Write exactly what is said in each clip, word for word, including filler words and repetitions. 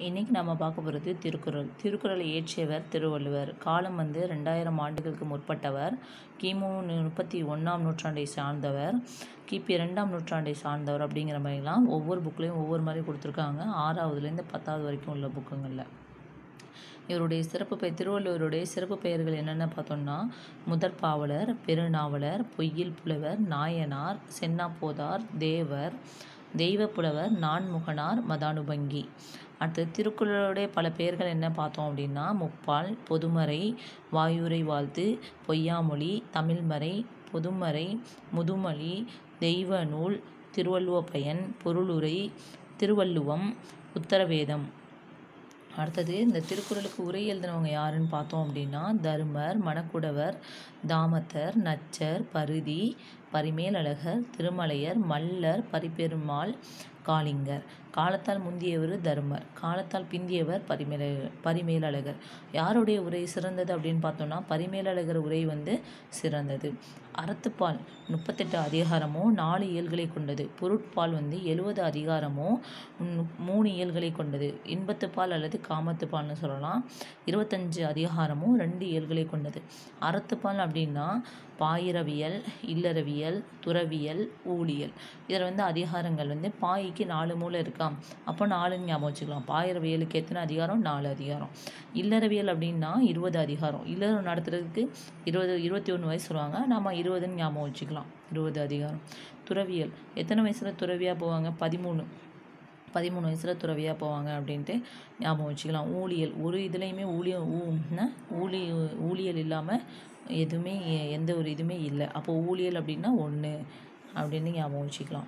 இன்றைக்கி நம்ம பார்க்க போகிறது திருக்குறள். திருக்குறளை இயற்றியவர் திருவள்ளுவர். காலம் வந்து ரெண்டாயிரம் ஆண்டுகளுக்கு முற்பட்டவர். கிமு முப்பத்தி ஒன்றாம் நூற்றாண்டை சார்ந்தவர், கிபி ரெண்டாம் நூற்றாண்டை சார்ந்தவர் அப்படிங்கிற மாதிரிலாம் ஒவ்வொரு புக்லேயும் ஒவ்வொரு மாதிரி கொடுத்துருக்காங்க. ஆறாவதுலேருந்து பத்தாவது வரைக்கும் உள்ள புக்குங்களில் இவருடைய சிறப்பு பெயர் திருவள்ளுவருடைய சிறப்பு பெயர்கள் என்னென்ன பார்த்தோம்னா, முதற் பாவலர், பெருநாவலர், பொய்யில் புலவர், நாயனார், சென்னாப்போதார், தேவர், தெய்வப்புலவர், நான்முகனார், மதானுபங்கி. அடுத்து திருக்குறளுடைய பல பெயர்கள் என்ன பார்த்தோம் அப்படின்னா, முப்பால், பொதுமறை, வாயுரை வாழ்த்து, பொய்யாமொழி, தமிழ்மறை, பொதுமறை, முதுமொழி, தெய்வ நூல், திருவள்ளுவப்பயன், பொருளுரை, திருவள்ளுவம், உத்தரவேதம். அடுத்தது இந்த திருக்குறளுக்கு உரை எழுதினவங்க யாருன்னு பார்த்தோம் அப்படின்னா, தருமர், மணக்குடவர், தாமத்தர், நச்சர், பருதி, பரிமேலழகர், திருமலையர், மல்லர், பரிபெருமாள், காளிங்கர். காலத்தால் முந்தியவர் தருமர், காலத்தால் பிந்தியவர் பரிமேல பரிமேலழகர். யாருடைய உரை சிறந்தது அப்படின்னு பார்த்தோம்னா, பரிமேலழகர் உரை வந்து சிறந்தது. அறத்துப்பால் முப்பத்தெட்டு அதிகாரமும் நாலு இயல்களை கொண்டது. பொருட்பால் வந்து எழுபது அதிகாரமும் மூணு இயல்களை கொண்டது. இன்பத்துப்பால் அல்லது காமத்துப்பால்னு சொல்லலாம். இருபத்தஞ்சு அதிகாரமும் ரெண்டு இயல்களை கொண்டது. அறத்துப்பால் அப்படின்னா பாயிரவியல், இல்லறவியல், துறவியல், ஊழியல். இதில் வந்து அதிகாரங்கள் வந்து பாய்க்கு நாலு மூலை இருக்கா, அப்போ நாலுன்னு ஞாபகம் வச்சுக்கலாம். பாயிரவியலுக்கு எத்தனை அதிகாரம்? நாலு அதிகாரம். இல்லறவியல் அப்படின்னா இருபது அதிகாரம். இல்லறம் நடத்துறதுக்கு இருபது இருபத்தி ஒன்று வயசு சொல்லுவாங்க, நம்ம இருபதுன்னு ஞாபகம் வச்சுக்கலாம். இருபது அதிகாரம். துறவியல் எத்தனை வயசில் துறவியாக போவாங்க? பதிமூணு பதிமூணு வயசில் துறவியாக போவாங்க அப்படின்ட்டு ஞாபகம் வச்சுக்கலாம். ஊழியல் ஒரு இதுலேயுமே ஊழியம் ஊன்னா ஊழி ஊழியல் இல்லாமல் எதுவுமே எந்த ஒரு இதுவுமே இல்லை. அப்போ ஊழியல் அப்படின்னா ஒன்று அப்படின்னு ஞாபகம் வச்சுக்கலாம்.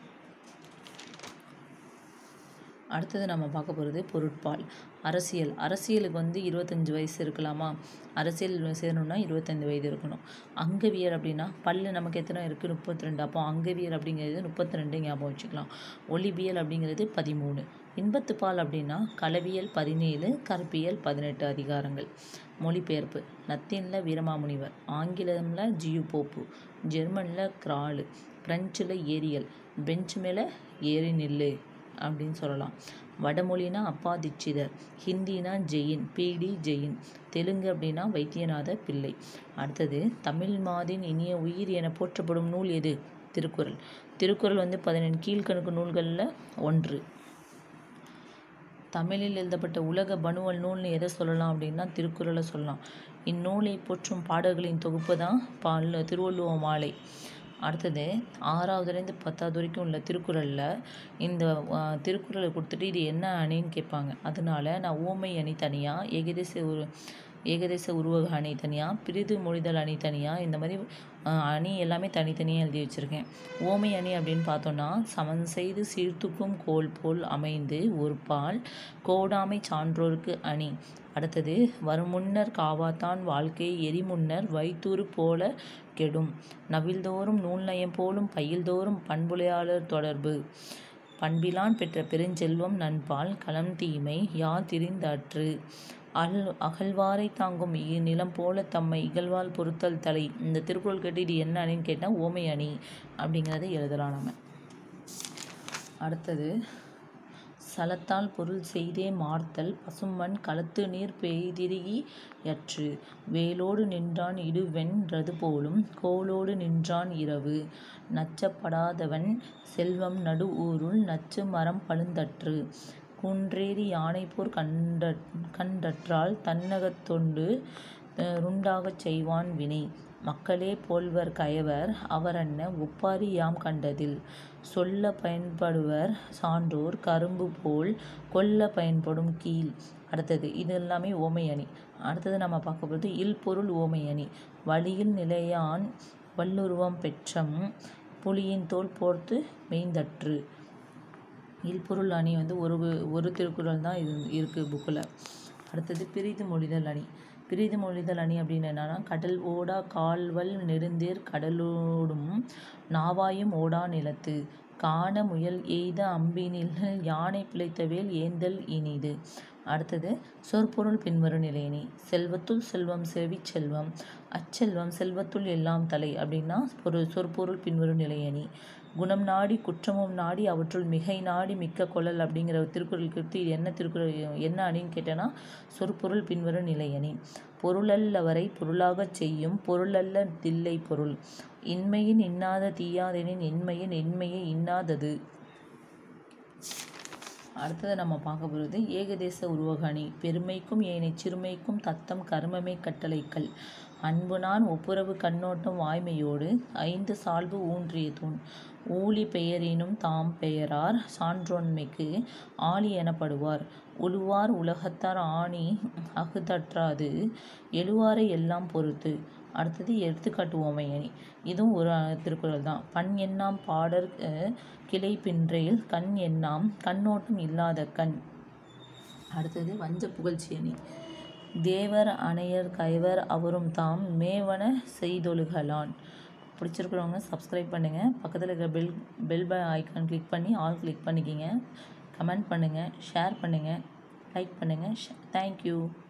அடுத்தது நம்ம பார்க்க போகிறது பொருட்பால். அரசியல் அரசியலுக்கு வந்து இருபத்தஞ்சி வயசு இருக்கலாமா? அரசியல் சேரணும்னா இருபத்தஞ்சி வயது இருக்கணும். அங்கவியல் அப்படின்னா பல்லு நமக்கு எத்தனை இருக்குது? முப்பத்தி ரெண்டு. அப்போ அங்கவியல் அப்படிங்கிறது முப்பத்தி ரெண்டு ஞாபகம் வச்சுக்கலாம். ஒளிபியல் அப்படிங்கிறது பதிமூணு. இன்பத்துப்பால் அப்படின்னா களவியல் பதினேழு, கற்பியல் பதினெட்டு அதிகாரங்கள். மொழிபெயர்ப்பு லத்தீனில் வீரமாமுனிவர், ஆங்கிலமில் ஜியு போப்பு, ஜெர்மனில் கிராலு, பிரெஞ்சில் ஏரியல், பெஞ்சு மேலே ஏறி நில்லு அப்படின்னு சொல்லலாம். வடமொழினா அப்பா தீட்சிதர், ஹிந்தினா ஜெயின், பிடி ஜெயின், தெலுங்கு அப்படின்னா வைத்தியநாத பிள்ளை. அடுத்தது தமிழ் மாதின் இனிய உயிர் என போற்றப்படும் நூல் எது? திருக்குறள். திருக்குறள் வந்து பதினெண்டு கீழ்கணக்கு நூல்களில் ஒன்று. தமிழில் எழுதப்பட்ட உலக பணுவல் நூல்னு எதை சொல்லலாம் அப்படின்னா திருக்குறளை சொல்லலாம். இந்நூலை போற்றும் பாடல்களின் தொகுப்பு தான் பால் திருவள்ளுவ மாலை. அடுத்தது ஆறாவதுலேருந்து பத்தாவது வரைக்கும் உள்ள திருக்குறளில் இந்த திருக்குறளை கொடுத்துட்டு இது என்ன அணின்னு கேட்பாங்க. அதனால நான் ஊமை அணி தனியாக, ஏகதேச உரு ஏகதேச உருவக அணி தனியாக, பிரிது மொழிதல் அணி தனியாக, இந்த மாதிரி அணி எல்லாமே தனித்தனியாக எழுதி வச்சுருக்கேன். ஓமை அணி அப்படின்னு பார்த்தோன்னா, சமன் செய்து சீர்தூக்கும் கோல் போல் அமைந்து ஒரு பால் கோடாமை சான்றோருக்கு அணி. அடுத்தது வருமுன்னர் காவாத்தான் வாழ்க்கை எரிமுன்னர் வைத்தூறு போல கெடும், நவில்தோறும் நூல்நயம் போலும் பயில்தோறும் பண்புலையாளர் தொடர்பு, பண்பிலான் பெற்ற பெருஞ்செல்வம் நண்பால் களம் தீமை யார் திரிந்தற்று, அல் அகழ்வாரை தாங்கும் நிலம் போல தம்மை இகழ்வால் பொறுத்தல் தலை. இந்த திருக்குறள் கேட்டு இது என்ன அணின்னு கேட்டால் ஓமை அணி அப்படிங்கிறத எழுதலாம் நம்ம. அடுத்தது சலத்தால் பொருள் செய்தே மார்த்தல் பசுமண் களத்து நீர் பெய்திரிகி யற்று, வேலோடு நின்றான் இடுவென் றது போலும் கோலோடு நின்றான் இரவு, நச்சப்படாதவன் செல்வம் நடு ஊருள் நச்சு மரம் பழுந்தற்று, குன்றேறி யானைப்போர் கண்ட கண்டற்றால் தன்னகத்தொண்டு ருண்டாகச் செய்வான் வினை, மக்களே போல்வர் கயவர் அவரன்ன ஒப்பாரி யாம் கண்டதில், சொல்ல பயன்படுவர் சான்றோர் கரும்பு போல் கொல்ல பயன்படும் கீழ். அடுத்தது இது எல்லாமே ஓமை அணி. அடுத்தது நம்ம பார்க்க போகிறது இல்பொருள் ஓமை அணி. வழியில் நிலையான் வல்லுருவம் பெற்றம் புலியின் தோல் போர்த்து மெய்ந்தற்று. இல்பொருள் அணி வந்து ஒரு ஒரு திருக்குறள் தான் இது இருக்குது புக்கில். அடுத்தது பிரிது மொழிதல் அணி. பிரிது மொழிதல் அணி அப்படின்னு என்னன்னா, கடல் ஓடா கால்வல் நெடுந்தேர் கடலோடும் நாவாயும் ஓடா நிலத்து, காண முயல் எய்த அம்பினில் யானை பிழைத்தவேல் ஏந்தல் இனிது. அடுத்தது சொற்பொருள் பின்வரும் நிலையணி. செல்வத்துள் செல்வம் செவி செல்வம், அச்செல்வம் செல்வத்துள் எல்லாம் தலை அப்படின்னா ஒரு சொற்பொருள் பின்வரும் நிலையணி. குணம் நாடி குற்றமும் நாடி அவற்றுள் மிகை நாடி மிக்க கொள்ளல் அப்படிங்கிற திருக்குறள் குறித்து இது என்ன திருக்குறள் என்ன அணின்னு கேட்டேன்னா சொற்பொருள் பின்வரும் நிலை அணி. பொருளல்லவரை பொருளாகச் செய்யும் பொருளல்ல தில்லை பொருள். இன்மையின் இன்னாத தீயாதெனின் இன்மையின் இன்மையை இன்னாதது. அடுத்தது நம்ம பார்க்க போகிறது ஏகதேச உருவக அணி. பெருமைக்கும் ஏனை சிறுமைக்கும் தத்தம் கருமமே கட்டளைக்கல். அன்புநான் ஒப்புரவு கண்ணோட்டம் வாய்மையோடு ஐந்து சால்பு ஊன்றிய தூண். ஊழி பெயரினும் தாம் பெயரார் சான்றோன்மைக்கு ஆழி எனப்படுவார். உழுவார் உலகத்தார் ஆணி அகுதற்றாது எழுவாரை எல்லாம் பொறுத்து. அடுத்தது எடுத்துக்காட்டு உவமை அணி. இதுவும் ஒரு திருக்குறள் தான். பண் எண்ணாம் பாடற் கிளை பின்றேல் கண் எண்ணாம் கண்ணோட்டம் இல்லாத கண். அடுத்தது வஞ்ச புகழ்ச்சி அணி. தேவர் அணையர் கைவர் அவரும் தாம் மேவன செய்தொழுகலான். பிடிச்சிருக்கிறவங்க சப்ஸ்கிரைப் பண்ணுங்கள். பக்கத்தில் இருக்கிற bell bell by icon click பண்ணி ஆல் கிளிக் பண்ணிக்கிங்க. கமெண்ட் பண்ணுங்கள், ஷேர் பண்ணுங்கள், லைக் பண்ணுங்கள். தேங்க்யூ.